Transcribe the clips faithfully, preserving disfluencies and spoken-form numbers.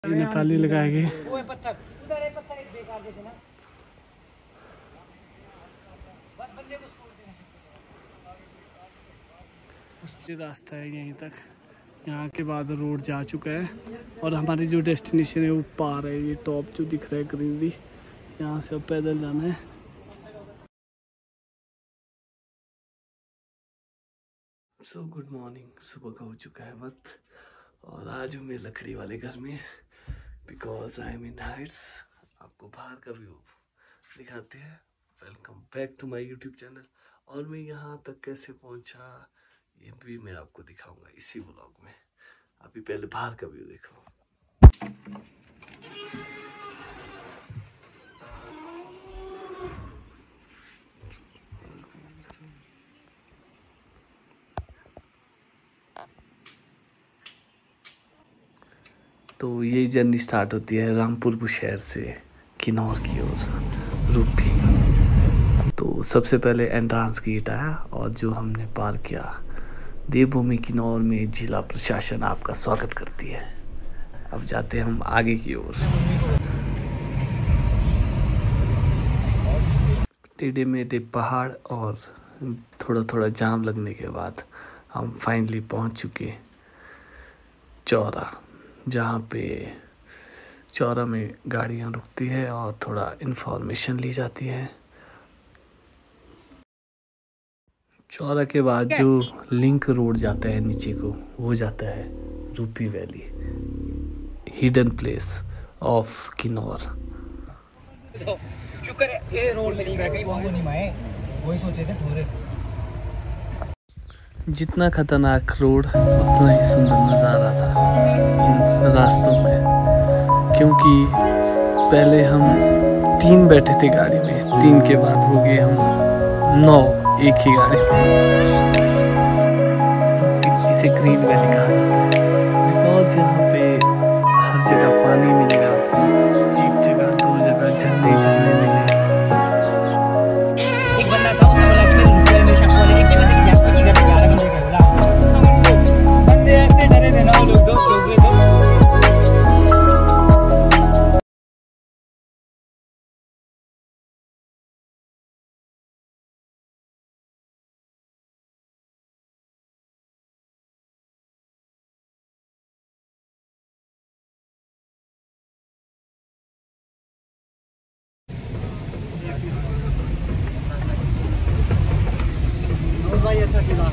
नेपाली लगाएंगे। रास्ता है यहीं तक, यहाँ के बाद रोड जा चुका है और हमारी जो डेस्टिनेशन है वो पार है। ये टॉप जो दिख रहा है ग्रीनरी, यहाँ से अब पैदल जाना है। सो गुड मॉर्निंग, सुबह का हो चुका है वक्त और आज हूँ मैं लकड़ी वाले घर में because I am in heights. आपको बाहर का व्यू दिखाते हैं। Welcome back to my YouTube channel. और मैं यहाँ तक कैसे पहुँचा ये भी मैं आपको दिखाऊंगा इसी व्लॉग में। अभी पहले बाहर का व्यू देखो। तो ये जर्नी स्टार्ट होती है रामपुर बुशहर से किन्नौर की ओर रूपी। तो सबसे पहले एंट्रांस गेट आया और जो हमने पार किया, देवभूमि किन्नौर में जिला प्रशासन आपका स्वागत करती है। अब जाते हैं हम आगे की ओर। टेढ़े मेढ़े पहाड़ और थोड़ा थोड़ा जाम लगने के बाद हम फाइनली पहुंच चुके चौरा, जहाँ पे चौरा में गाड़ियाँ रुकती है और थोड़ा इन्फॉर्मेशन ली जाती है। चौरा के बाद जो लिंक रोड जाता है नीचे को, वो जाता है Rupi valley, hidden place of Kinnaur. शुक्र है ये रोड में नहीं गए, कहीं वो नहीं आए, वही सोचे थे पूरे। जितना खतरनाक रोड उतना ही सुंदर नज़ारा था इन रास्तों में, क्योंकि पहले हम तीन बैठे थे गाड़ी में, तीन के बाद हो गए हम नौ एक ही गाड़ी में, जिसे ग्रीन वैली कहा जाता है। बिकॉज यहाँ पे हर जगह पानी मिलेगा, एक जगह दो जगह झरने झरने मिले। एक बंदा था उसने बोला कि मैं रुपये हमेशा कॉलेज एक बजे की जाती है, घर ग्यारह बजे का बोला। बंदे ऐसे डरे थे ना वो लोग, दो लोग तो भाई अच्छा किया।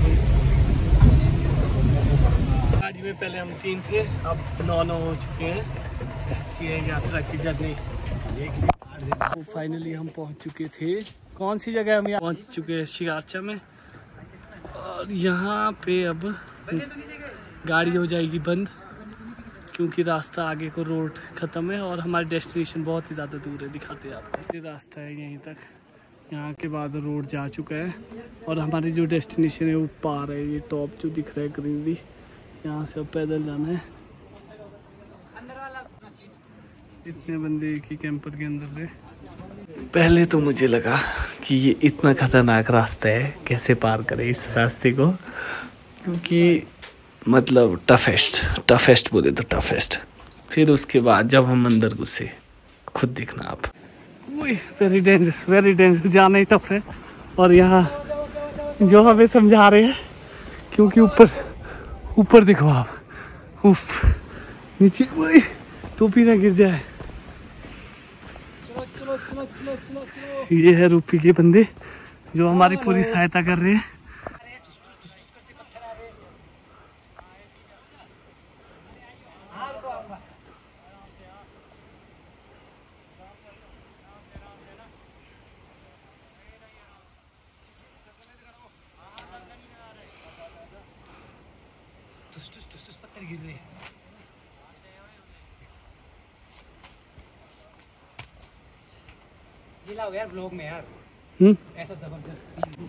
गाड़ी में पहले हम तीन थे, अब नौ नौ हो चुके हैं। ऐसी है यात्रा की जर्नी। तो फाइनली हम पहुंच चुके थे, कौन सी जगह हम यहाँ पहुंच चुके हैं, शिगारचा में। और यहाँ पे अब गाड़ी हो जाएगी बंद, क्योंकि रास्ता आगे को रोड ख़त्म है और हमारी डेस्टिनेशन बहुत ही ज़्यादा दूर है। दिखाते हैं आपको, ये रास्ता है यहीं तक, यहाँ के बाद रोड जा चुका है और हमारी जो डेस्टिनेशन है वो पार है। ये टॉप जो दिख रहा है ग्रीनरी, यहाँ से अब पैदल जाना है। इतने बंदे एक ही कैंपर के अंदर थे। पहले तो मुझे लगा कि ये इतना खतरनाक रास्ता है, कैसे पार करें इस रास्ते को, क्योंकि मतलब टफेस्ट टफेस्ट बोले तो टफेस्ट। फिर उसके बाद जब हम अंदर घुसे, खुद देखना आप, वेरी डेंजरस वेरी डेंजरस, जाना ही टफ है। और यहाँ जो हमें समझा रहे हैं, क्योंकि ऊपर ऊपर देखो आप, उफ नीचे वही टोपी ना गिर जाए। चलो चलो चलो चलो चलो चलो। ये है रूपी के बंदे जो हमारी पूरी सहायता कर रहे हैं। टुस टुस टुस टुस पत्थर गिर रहे हैं। ये लाओ यार ब्लॉग में यार, हम्म ऐसा जबरदस्त scene.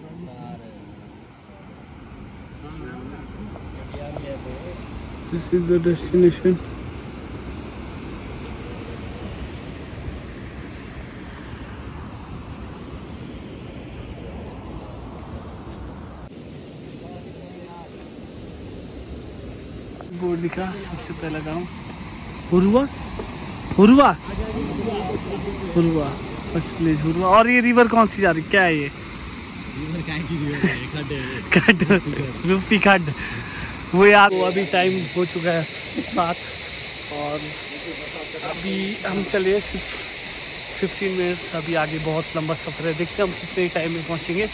This is the destination. Board लिखा सबसे पहला गाँव हुरुआ। हुरवा हुरवा फर्स्ट विलेज हुरवा। और ये रिवर कौन सी जा रही, क्या है ये? खड्ड, रूपी खड्ड वो यार। वो अभी टाइम हो चुका है सात और अभी हम चले सिर्फ फिफ्टीन मिनट्स। अभी आगे बहुत लंबा सफ़र है, देखते हैं हम कितने टाइम में पहुंचेंगे।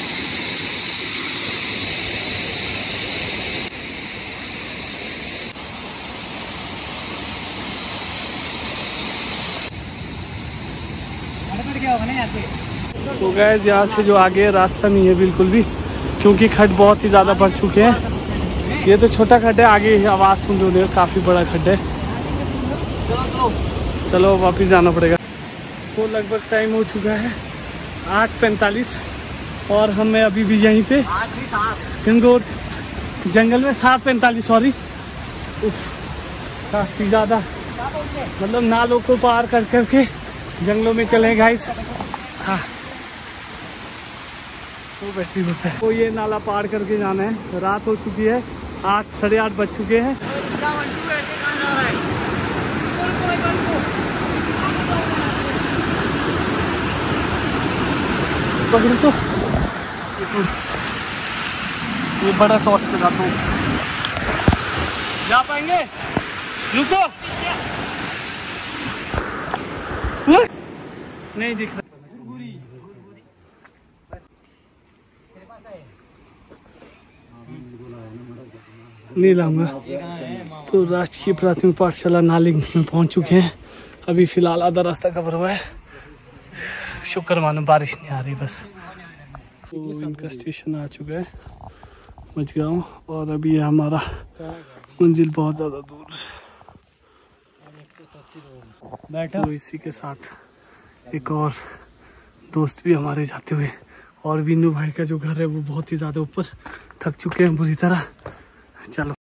तो गैस यहाँ से जो आगे रास्ता नहीं है बिल्कुल भी, क्योंकि खड्ड बहुत ही ज़्यादा बढ़ चुके हैं। ये तो छोटा खड्ड है, आगे आवाज़ सुन रहे हो काफ़ी बड़ा खड्ड है। चलो वापस जाना पड़ेगा। तो लगभग टाइम हो चुका है आठ पैंतालीस और हमें अभी भी यहीं पे गंगोट जंगल में सात पैंतालीस सॉरी काफ़ी ज़्यादा मतलब नालों को पार कर करके जंगलों में चले गाइस। हाँ तो बैटरी होता है। तो ये नाला पार करके जाना है। रात हो चुकी है, आठ साढ़े आठ बज चुके हैं। पकड़ तो ये बड़ा टॉर्च लगाता हूँ। जा पाएंगे? रुको, नहीं दिख रहा। नहीं लाऊंगा। तो राजकीय प्राथमिक पाठशाला नालिंग में पहुंच चुके हैं। अभी फिलहाल आधा रास्ता कवर हुआ है। शुक्र मानो बारिश नहीं आ रही बस। तो इनका स्टेशन आ चुका है मझगांव और अभी हमारा मंजिल बहुत ज़्यादा दूर। तो इसी के साथ एक और दोस्त भी हमारे जाते हुए, और विनू भाई का जो घर है वो बहुत ही ज़्यादा ऊपर, थक चुके हैं बुरी तरह। चलो